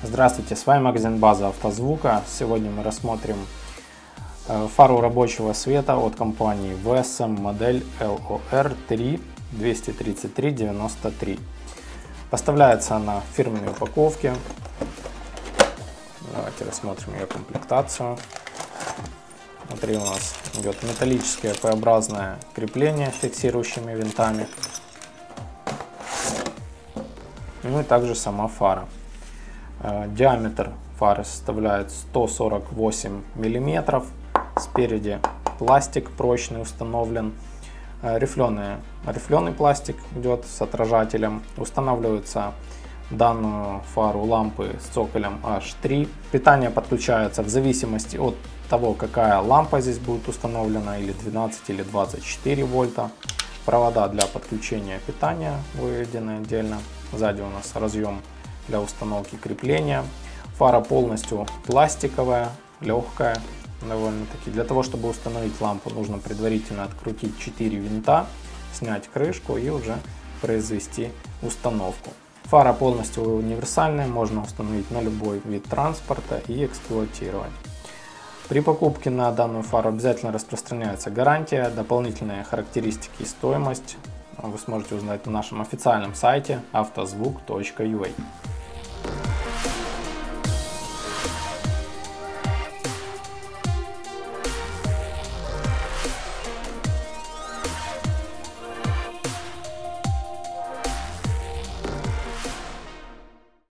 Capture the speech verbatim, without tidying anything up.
Здравствуйте, с вами магазин База Автозвука. Сегодня мы рассмотрим фару рабочего света от компании ви эс эм модель эл о эр три двести тридцать три девяносто три. Поставляется она в фирменной упаковке. Давайте рассмотрим ее комплектацию. Внутри у нас идет металлическое П-образное крепление с фиксирующими винтами. Ну и также сама фара. Диаметр фары составляет сто сорок восемь миллиметров. Спереди пластик прочный установлен. Рифленый, рифленый пластик идет с отражателем. Устанавливается данную фару лампы с цоколем эйч три. Питание подключается в зависимости от того, какая лампа здесь будет установлена, или двенадцать или двадцать четыре вольта. Провода для подключения питания выведены отдельно. Сзади у нас разъем для установки крепления. Фара полностью пластиковая, легкая довольно-таки. Для того, чтобы установить лампу, нужно предварительно открутить четыре винта, снять крышку и уже произвести установку. Фара полностью универсальная, можно установить на любой вид транспорта и эксплуатировать. При покупке на данную фару обязательно распространяется гарантия, дополнительные характеристики и стоимость вы сможете узнать на нашем официальном сайте автозвук точка ю а.